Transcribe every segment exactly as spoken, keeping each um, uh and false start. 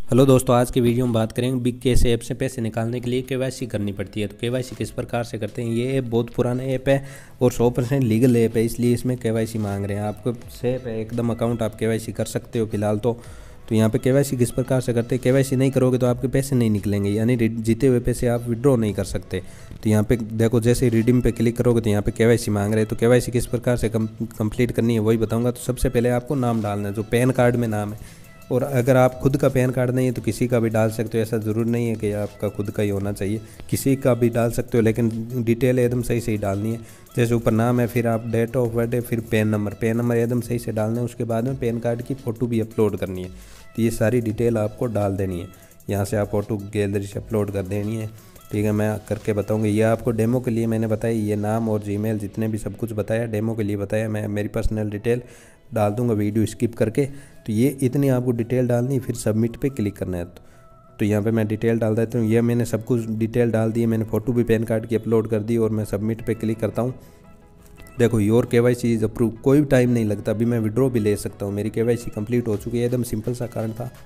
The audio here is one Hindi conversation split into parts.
हेलो दोस्तों, आज की वीडियो में बात करेंगे बिग कैश ऐप से पैसे निकालने के लिए केवाईसी करनी पड़ती है। तो केवाईसी किस प्रकार से करते हैं। ये ऐप बहुत पुराना ऐप है और सौ परसेंट लीगल ऐप है, इसलिए इसमें केवाईसी मांग रहे हैं। आपको सेफ है एकदम अकाउंट, आप केवाईसी कर सकते हो फिलहाल तो। तो यहाँ पे केवाईसी किस प्रकार से करते हैं। केवाईसी नहीं करोगे तो आपके पैसे नहीं निकलेंगे, यानी जीते हुए पैसे आप विड्रॉ नहीं कर सकते। तो यहाँ पे देखो, जैसे रिडीम पे क्लिक करोगे तो यहाँ पे केवाईसी मांग रहे हैं। तो केवाईसी किस प्रकार से कंप्लीट करनी है वही बताऊँगा। तो सबसे पहले आपको नाम डालना है, जो पैन कार्ड में नाम है। और अगर आप खुद का पैन कार्ड नहीं है तो किसी का भी डाल सकते हो, ऐसा ज़रूर नहीं है कि आपका खुद का ही होना चाहिए, किसी का भी डाल सकते हो, लेकिन डिटेल एकदम सही सही डालनी है। जैसे ऊपर नाम है, फिर आप डेट ऑफ बर्थ है, फिर पैन नंबर पैन नंबर एकदम सही से डालना है। उसके बाद में पैन कार्ड की फ़ोटो भी अपलोड करनी है। तो ये सारी डिटेल आपको डाल देनी है। यहाँ से आप फ़ोटो गैलरी से अपलोड कर देनी है। ठीक है, मैं करके बताऊँगा। ये आपको डेमो के लिए मैंने बताया, ये नाम और जीमेल जितने भी सब कुछ बताया डेमो के लिए बताया। मैं मेरी पर्सनल डिटेल डाल दूंगा वीडियो स्किप करके। तो ये इतनी आपको डिटेल डालनी, फिर सबमिट पे क्लिक करना है। तो, तो यहाँ पे मैं डिटेल डाल देता हूँ। ये मैंने सब कुछ डिटेल डाल दी है, मैंने फ़ोटो भी पैन कार्ड की अपलोड कर दी और मैं सबमिट पे क्लिक करता हूँ। देखो, योर केवाईसी इज़ अप्रूव, कोई भी टाइम नहीं लगता। अभी मैं विड्रॉ भी ले सकता हूँ, मेरी केवाईसी कंप्लीट हो चुकी है। एकदम सिंपल सा कारण था।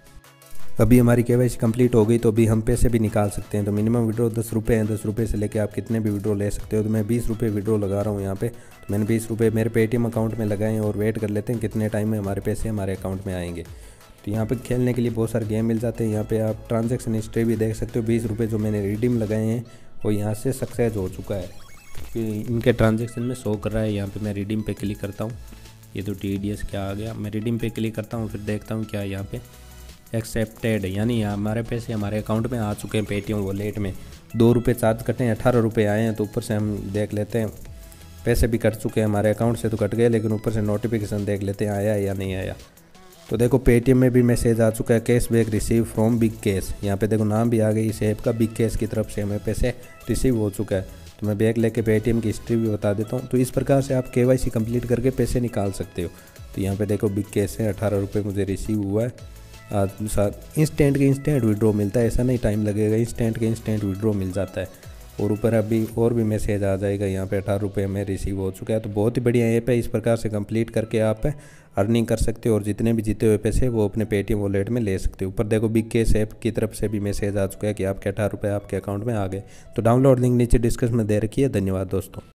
अभी हमारी केवाईसी कंप्लीट हो गई तो अभी हम पैसे भी निकाल सकते हैं। तो मिनिमम विड्रॉ दस रुपये हैं, दस रुपये से लेके आप कितने भी विड्रॉ ले सकते हो। तो मैं बीस रुपये विड्रॉ लगा रहा हूँ यहाँ पे। तो मैंने बीस रुपये मेरे पेटीएम अकाउंट में लगाए हैं और वेट कर लेते हैं कितने टाइम में हमारे पैसे हमारे अकाउंट में आएंगे। तो यहाँ पे खेलने के लिए बहुत सारे गेम मिल जाते हैं। यहाँ पे आप ट्रांजेक्शन हिस्ट्री भी देख सकते हो। बीस रुपये जो मैंने रिडीम लगाए हैं वो यहाँ से सक्सेस हो चुका है, कि इनके ट्रांजेक्शन में शो कर रहा है। यहाँ पे मैं रिडीम पे क्लिक करता हूँ। ये तो टी डी एस क्या आ गया। मैं रिडीम पे क्लिक करता हूँ, फिर देखता हूँ क्या यहाँ पे एक्सेप्टेड, यानी हमारे पैसे हमारे अकाउंट में आ चुके हैं। पेटीएम वॉलेट में दो रुपये चार्ज कटे हैं, अठारह रुपये आए हैं। तो ऊपर से हम देख लेते हैं, पैसे भी कट चुके हैं हमारे अकाउंट से तो कट गए, लेकिन ऊपर से नोटिफिकेशन देख लेते हैं आया या नहीं आया। तो देखो, पेटीएम में भी मैसेज आ चुका है, cash back receive from Big Cash. यहाँ पे देखो नाम भी आ गई इस ऐप का, बिग कैश की तरफ से हमें पैसे रिसीव हो चुका है। तो मैं बैग लेके पेटीएम की हिस्ट्री भी बता देता हूँ। तो इस प्रकार से आप केवाईसी कंप्लीट करके पैसे निकाल सकते हो। तो यहाँ पे देखो, बिग कैश से अठारह रुपये मुझे रिसीव हुआ है। आज साथ इंस्टेंट के इंस्टेंट विड्रॉ मिलता है, ऐसा नहीं टाइम लगेगा, इंस्टेंट के इंस्टेंट विड्रॉ मिल जाता है। और ऊपर अभी और भी मैसेज आ जाएगा। यहाँ पे अठारह रुपये में रिसीव हो चुका है। तो बहुत ही बढ़िया ऐप है। इस प्रकार से कंप्लीट करके आप अर्निंग कर सकते हो और जितने भी जीते हुए पैसे वो अपने पेटीएम वॉलेट में ले सकते हो। ऊपर देखो, बिग कैश ऐप की तरफ से भी मैसेज आ चुका है कि आपके अठारह रुपये आपके अकाउंट में आ गए। तो डाउनलोड लिंक नीचे डिस्क्रिप्शन में दे रखी है। धन्यवाद दोस्तों।